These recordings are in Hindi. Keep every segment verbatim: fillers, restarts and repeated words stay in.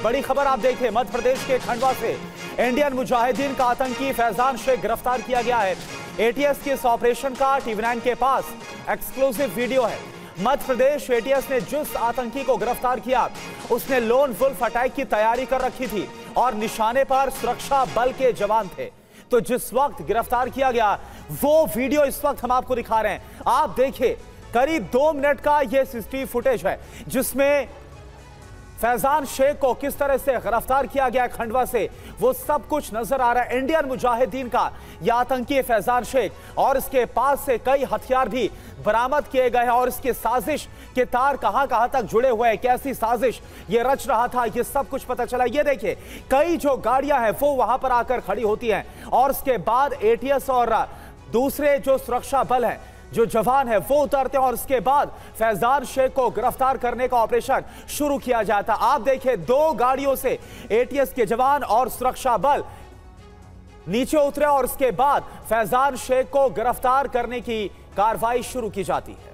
बड़ी खबर आप देखिए, मध्य प्रदेश के खंडवा से इंडियन मुजाहिदीन का आतंकी फैजान शेख गिरफ्तार किया गया है। एटीएस के इस ऑपरेशन का टीवी नाइन के पास एक्सक्लूसिव वीडियो है। मध्य प्रदेश एटीएस ने जिस आतंकी को गिरफ्तार किया उसने लोन वुल्फ अटैक की तैयारी कर रखी थी और निशाने पर सुरक्षा बल के जवान थे। तो जिस वक्त गिरफ्तार किया गया वो वीडियो इस वक्त हम आपको दिखा रहे हैं। आप देखिए, करीब दो मिनट का यह सीसीटीवी फुटेज है जिसमें फैजान शेख को किस तरह से गिरफ्तार किया गया खंडवा से, वो सब कुछ नजर आ रहा है। इंडियन मुजाहिदीन का यह आतंकी फैजान शेख और इसके पास से कई हथियार भी बरामद किए गए हैं और इसके साजिश के तार कहां कहां तक जुड़े हुए हैं, कैसी साजिश ये रच रहा था, ये सब कुछ पता चला। ये देखिए, कई जो गाड़ियां हैं वो वहां पर आकर खड़ी होती हैं और उसके बाद एटीएस और दूसरे जो सुरक्षा बल हैं, जो जवान है वो उतरते हैं और उसके बाद फैजान शेख को गिरफ्तार करने का ऑपरेशन शुरू किया जाता। आप देखिए, दो गाड़ियों से एटीएस के जवान और सुरक्षा बल नीचे उतरे और उसके बाद फैजान शेख को गिरफ्तार करने की कार्रवाई शुरू की जाती है।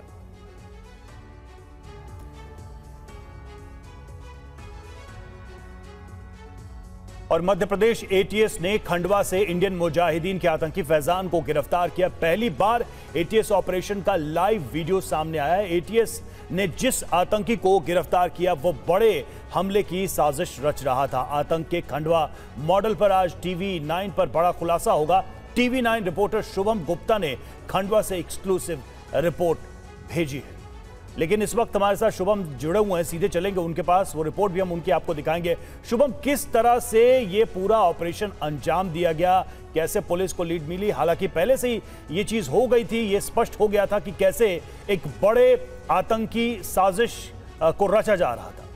और मध्य प्रदेश एटीएस ने खंडवा से इंडियन मुजाहिदीन के आतंकी फैजान को गिरफ्तार किया। पहली बार एटीएस ऑपरेशन का लाइव वीडियो सामने आया है। एटीएस ने जिस आतंकी को गिरफ्तार किया वो बड़े हमले की साजिश रच रहा था। आतंक के खंडवा मॉडल पर आज टीवी नाइन पर बड़ा खुलासा होगा। TV nine reporter Shubham Gupta ने खंडवा से एक्सक्लूसिव रिपोर्ट भेजी है। लेकिन इस वक्त हमारे साथ शुभम जुड़े हुए हैं, सीधे चलेंगे उनके पास, वो रिपोर्ट भी हम उनकी आपको दिखाएंगे। शुभम, किस तरह से ये पूरा ऑपरेशन अंजाम दिया गया, कैसे पुलिस को लीड मिली? हालांकि पहले से ही ये चीज हो गई थी, ये स्पष्ट हो गया था कि कैसे एक बड़े आतंकी साजिश को रचा जा रहा था।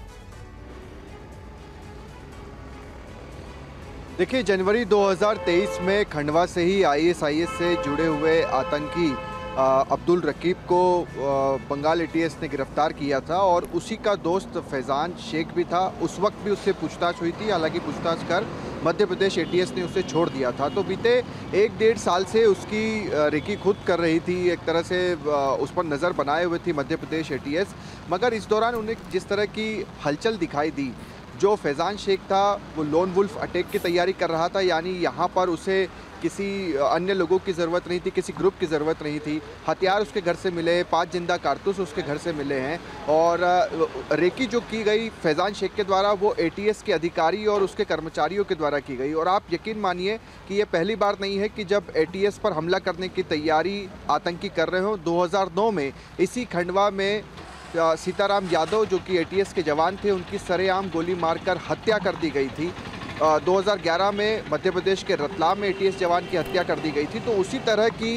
देखिए, जनवरी दो हज़ार तेईस में खंडवा से ही आईएसआईएस से जुड़े हुए आतंकी अब्दुल रकीब को बंगाल एटीएस ने गिरफ्तार किया था और उसी का दोस्त फैजान शेख भी था। उस वक्त भी उससे पूछताछ हुई थी, हालांकि पूछताछ कर मध्य प्रदेश एटीएस ने उसे छोड़ दिया था। तो बीते एक डेढ़ साल से उसकी रेकी खुद कर रही थी, एक तरह से उस पर नज़र बनाए हुए थी मध्य प्रदेश एटीएस। मगर इस दौरान उन्हें जिस तरह की हलचल दिखाई दी, जो फैजान शेख था वो लोन वुल्फ अटैक की तैयारी कर रहा था, यानी यहाँ पर उसे किसी अन्य लोगों की ज़रूरत नहीं थी, किसी ग्रुप की ज़रूरत नहीं थी। हथियार उसके घर से मिले, पाँच जिंदा कारतूस उसके घर से मिले हैं और रेकी जो की गई फैजान शेख के द्वारा वो एटीएस के अधिकारी और उसके कर्मचारियों के द्वारा की गई। और आप यकीन मानिए कि ये पहली बार नहीं है कि जब एटीएस पर हमला करने की तैयारी आतंकी कर रहे हो। दो हज़ार नौ में इसी खंडवा में सीताराम यादव जो कि एटीएस के जवान थे, उनकी सरेआम गोली मारकर हत्या कर दी गई थी। दो हज़ार ग्यारह में मध्य प्रदेश के रतलाम में एटीएस जवान की हत्या कर दी गई थी। तो उसी तरह की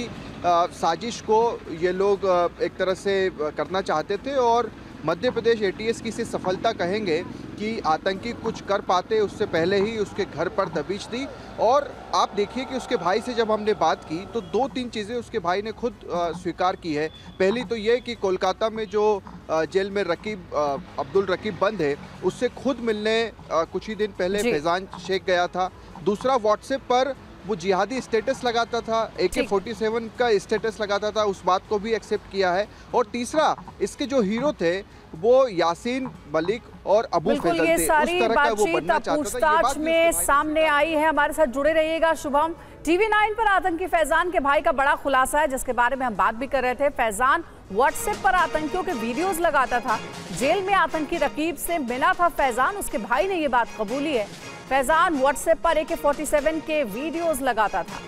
साजिश को ये लोग एक तरह से करना चाहते थे और मध्य प्रदेश एटीएस की इसे सफलता कहेंगे कि आतंकी कुछ कर पाते उससे पहले ही उसके घर पर दबिश दी। और आप देखिए कि उसके भाई से जब हमने बात की तो दो तीन चीज़ें उसके भाई ने खुद स्वीकार की है। पहली तो ये कि कोलकाता में जो जेल में रकीब अब्दुल रकीब बंद है उससे खुद मिलने कुछ ही दिन पहले फैजान शेख गया था। दूसरा, व्हाट्सएप पर वो जिहादी स्टेटस लगाता था, ए के फोर्टी सेवन का स्टेटस लगाता था, उस बात को भी एक्सेप्ट किया है। और तीसरा, इसके जो हीरो थे वो यासीन मलिक और अबू फैजल थे। ये सारी बातचीत पूछताछ में सामने आई है। हमारे साथ जुड़े रहिएगा शुभम। टीवी नाइन पर आतंकी फैजान के भाई का बड़ा खुलासा है जिसके बारे में हम बात भी कर रहे थे। फैजान व्हाट्सएप पर आतंकियों के वीडियोस लगाता था, जेल में आतंकी रकीब से मिला था फैजान, उसके भाई ने ये बात कबूली है। फैजान व्हाट्सएप पर ए के फोर्टी सेवन के वीडियोस लगाता था।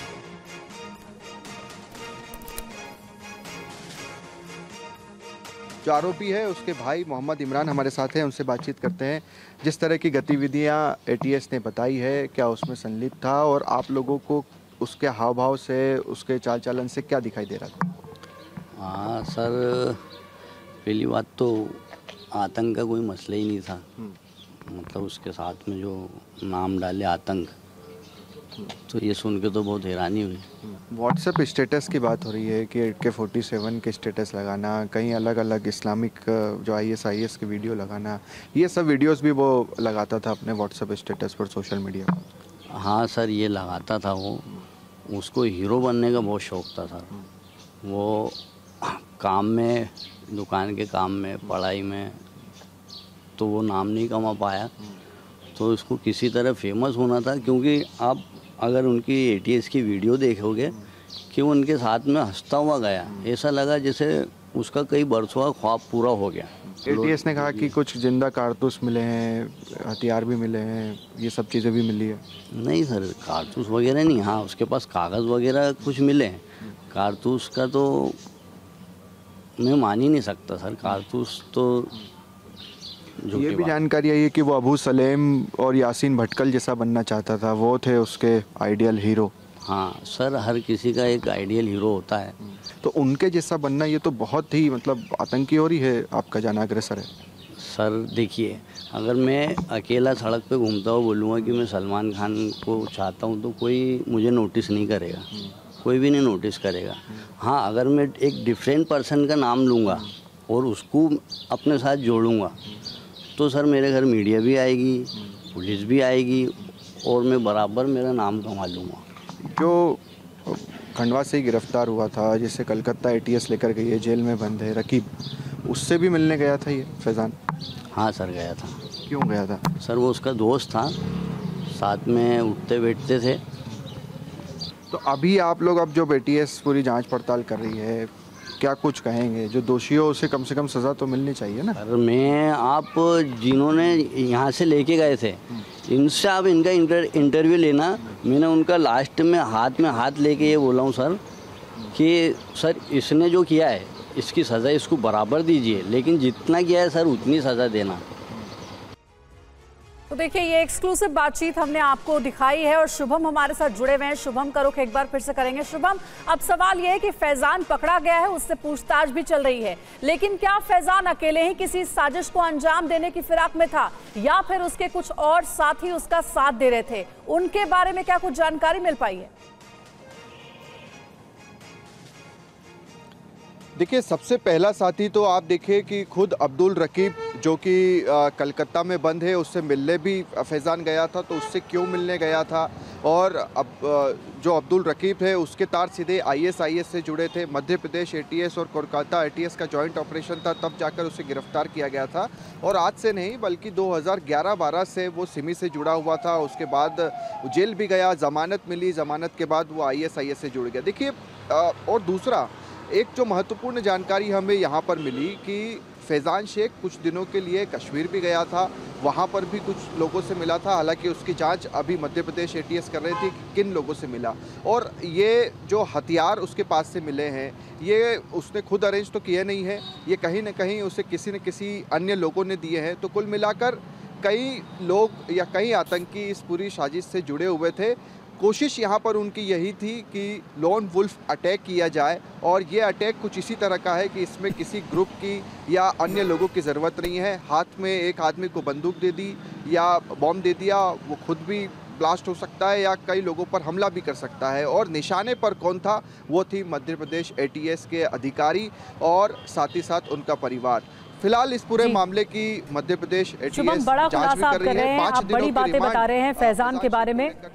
जो आरोपी है उसके भाई मोहम्मद इमरान हमारे साथ हैं, उनसे बातचीत करते हैं। जिस तरह की गतिविधियां एटीएस ने बताई है, क्या उसमें संलिप्त था और आप लोगों को उसके हाव भाव से, उसके चाल चलन से क्या दिखाई दे रहा था? हाँ सर, पहली बात तो आतंक का कोई मसला ही नहीं था। मतलब उसके साथ में जो नाम डाले आतंक, तो ये सुन के तो बहुत हैरानी हुई। व्हाट्सएप स्टेटस की बात हो रही है कि ए के फोर्टी सेवन के स्टेटस लगाना, कहीं अलग अलग इस्लामिक जो आईएसआईएस के वीडियो लगाना, ये सब वीडियोस भी वो लगाता था अपने व्हाट्सएप स्टेटस पर, सोशल मीडिया पर। हाँ सर, ये लगाता था वो। उसको हीरो बनने का बहुत शौक था सर। वो काम में, दुकान के काम में, पढ़ाई में तो वो नाम नहीं कमा पाया तो इसको किसी तरह फेमस होना था, क्योंकि आप अगर उनकी एटीएस की वीडियो देखोगे कि वो उनके साथ में हंसता हुआ गया, ऐसा लगा जैसे उसका कई बरसों का ख्वाब पूरा हो गया। एटीएस ने कहा कि कुछ जिंदा कारतूस मिले हैं, हथियार भी मिले हैं, ये सब चीज़ें भी मिली है। नहीं सर, कारतूस वगैरह नहीं, हाँ उसके पास कागज़ वगैरह कुछ मिले हैं। कारतूस का तो मैं मान ही नहीं सकता सर, कारतूस तो ये भी जानकारी आई है कि वो अबू सलेम और यासीन भटकल जैसा बनना चाहता था, वो थे उसके आइडियल हीरो। हाँ सर, हर किसी का एक आइडियल हीरो होता है, तो उनके जैसा बनना ये तो बहुत ही मतलब आतंकी और ही है, आपका जाना अग्रसर है। सर देखिए, अगर मैं अकेला सड़क पे घूमता हुआ बोलूँगा कि मैं सलमान खान को चाहता हूँ तो कोई मुझे नोटिस नहीं करेगा, कोई भी नहीं नोटिस करेगा। हाँ, अगर मैं एक डिफरेंट पर्सन का नाम लूँगा और उसको अपने साथ जोड़ूँगा तो सर मेरे घर मीडिया भी आएगी, पुलिस भी आएगी और मैं बराबर मेरा नाम कमा लूँगा। जो खंडवा से ही गिरफ्तार हुआ था, जिसे कलकत्ता एटीएस लेकर गई है, जेल में बंद है, रकीब, उससे भी मिलने गया था ये फैज़ान? हाँ सर, गया था। क्यों गया था? सर वो उसका दोस्त था, साथ में उठते बैठते थे। तो अभी आप लोग, अब जो एटीएस पूरी जांच पड़ताल कर रही है, क्या कुछ कहेंगे? जो दोषी हो उसे कम से कम सज़ा तो मिलनी चाहिए ना। सर मैं, आप जिन्होंने यहाँ से लेके गए थे इनसे आप इनका इंटर, इंटरव्यू लेना। मैंने उनका लास्ट में हाथ में हाथ लेके ये बोला हूँ सर कि सर इसने जो किया है इसकी सज़ा इसको बराबर दीजिए, लेकिन जितना किया है सर उतनी सज़ा देना। तो देखिए, ये एक्सक्लूसिव बातचीत हमने आपको दिखाई है और शुभम हमारे साथ जुड़े हुए हैं। शुभम का रुख एक बार फिर से करेंगे। शुभम, अब सवाल ये है कि फैज़ान पकड़ा गया है, उससे पूछताछ भी चल रही है, लेकिन क्या फैज़ान अकेले ही किसी साजिश को अंजाम देने की फिराक में था या फिर उसके कुछ और साथी उसका साथ दे रहे थे? उनके बारे में क्या कुछ जानकारी मिल पाई है? देखिए, सबसे पहला साथी तो आप देखिए कि खुद अब्दुल रकीब जो कि कलकत्ता में बंद है, उससे मिलने भी फैज़ान गया था। तो उससे क्यों मिलने गया था? और अब जो अब्दुल रकीब है उसके तार सीधे आईएसआईएस से जुड़े थे। मध्य प्रदेश एटीएस और कोलकाता एटीएस का जॉइंट ऑपरेशन था, तब जाकर उसे गिरफ्तार किया गया था। और आज से नहीं बल्कि दो हज़ार ग्यारह बारह से वो सिमी से जुड़ा हुआ था। उसके बाद जेल भी गया, ज़मानत मिली, ज़मानत के बाद वो आईएसआईएस से जुड़ गया। देखिए, और दूसरा एक जो महत्वपूर्ण जानकारी हमें यहाँ पर मिली कि फैज़ान शेख कुछ दिनों के लिए कश्मीर भी गया था, वहाँ पर भी कुछ लोगों से मिला था। हालांकि उसकी जांच अभी मध्य प्रदेश एटीएस कर रही थी कि किन लोगों से मिला। और ये जो हथियार उसके पास से मिले हैं, ये उसने खुद अरेंज तो किए नहीं है, ये कहीं ना कहीं उसे किसी न किसी अन्य लोगों ने दिए हैं। तो कुल मिलाकर कई लोग या कई आतंकी इस पूरी साजिश से जुड़े हुए थे। कोशिश यहाँ पर उनकी यही थी कि लोन वुल्फ अटैक किया जाए, और ये अटैक कुछ इसी तरह का है कि इसमें किसी ग्रुप की या अन्य लोगों की ज़रूरत नहीं है। हाथ में एक आदमी को बंदूक दे दी या बॉम्ब दे दिया, वो खुद भी ब्लास्ट हो सकता है या कई लोगों पर हमला भी कर सकता है। और निशाने पर कौन था? वो थी मध्य प्रदेश एटीएस के अधिकारी और साथ ही साथ उनका परिवार। फिलहाल इस पूरे मामले की मध्य प्रदेश एटीएस बड़ा खुलासा आप कर रहे हैं, आप बड़ी बातें बता रहे हैं फैज़ान के बारे में।